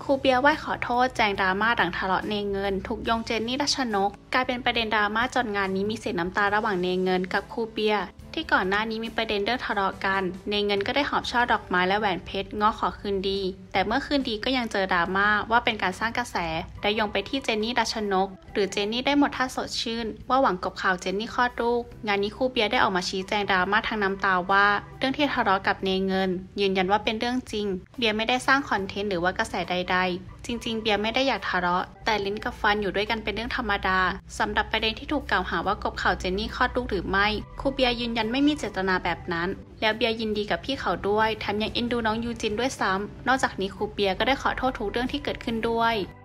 ครูเบียร์ไหว้ขอโทษแจงดราม่าหลังทะเลาะเนเงินถูกโยงเจนนี่รัชนกกลายเป็นประเด็นดราม่าจนงานนี้มีเสียงน้ำตาระหว่างเนเงินกับครูเบียร์ที่ก่อนหน้านี้มีประเด็นเรื่องทะเลาะกันเนเงินก็ได้หอบช่อดอกไม้และแหวนเพชรง้อขอคืนดีแต่เมื่อคืนดีก็ยังเจอดราม่าว่าเป็นการสร้างกระแสและโยงไปที่เจนนี่รัชนกหรือเจนนี่ได้หมดท่าสดชื่นว่าหวังกบข่าวเจนนี่คลอดลูกงานนี้ครูเบียร์ได้ออกมาชี้แจงดราม่าทางน้ำตาว่าเรื่องที่ทะเลาะกับเนเงินยืนยันว่าเป็นเรื่องจริงเบียร์ไม่ได้สร้างคอนเทนต์หรือว่ากระแสใดๆจริงๆเบียร์ไม่ได้อยากทะเลาะแต่ลิ้นกับฟันอยู่ด้วยกันเป็นเรื่องธรรมดาสำหรับประเด็นที่ถูกกล่าวหาว่ากบข่าวเจนนี่คลอดลูกหรือไม่ครูเบียร์ยืนยันไม่มีเจตนาแบบนั้นแล้วเบียร์ยินดีกับพี่เขาด้วยแถมยังเอ็นดูน้องยูจินด้วยซ้ำนอกจากนี้ครูเบียร์ก็ได้ขอโทษทุกเรื่องที่เกิดขึ้นด้วย